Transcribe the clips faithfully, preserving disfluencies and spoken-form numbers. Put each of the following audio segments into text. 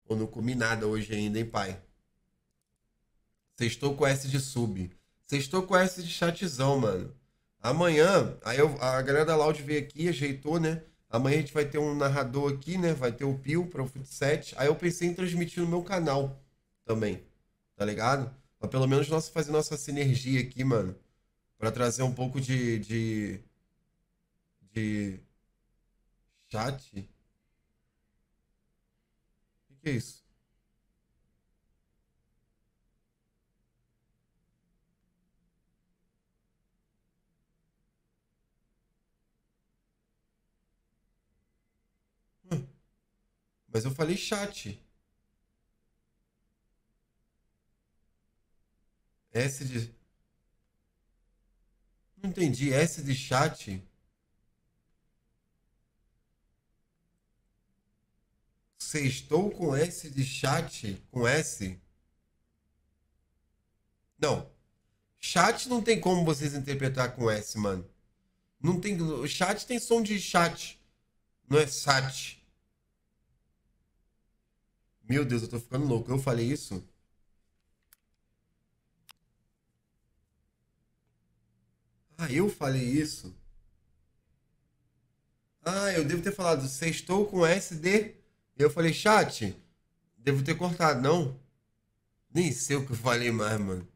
Ou não comi nada hoje ainda, hein, pai? Sextou com S de sub. Sextou com S de chatzão, mano. Amanhã, aí eu- a galera da Loud veio aqui, ajeitou, né? Amanhã a gente vai ter um narrador aqui, né? Vai ter o Pio para o Fut sete. Aí eu pensei em transmitir no meu canal também, tá ligado? Pra pelo menos nós fazer nossa sinergia aqui, mano. Pra trazer um pouco de, de, de chat. O que, que é isso? Hum, Mas eu falei chat. S de. Não entendi. S de chat. Sextou com S de chat? Com S? Não. Chat não tem como vocês interpretar com S, mano. Não tem. O chat tem som de chat. Não é sat. Meu Deus, eu tô ficando louco. Eu falei isso? Ah, eu falei isso? Ah, eu devo ter falado sextou com S D. Eu falei chat. Devo ter cortado, não? Nem sei o que eu falei mais, mano.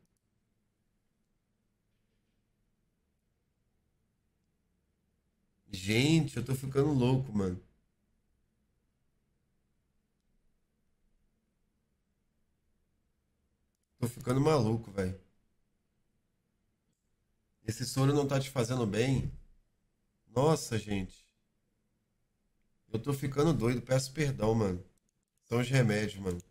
Gente, eu tô ficando louco, mano. Tô ficando maluco, velho. Esse soro não tá te fazendo bem? Nossa, gente. Eu tô ficando doido. Peço perdão, mano. São os remédios, mano.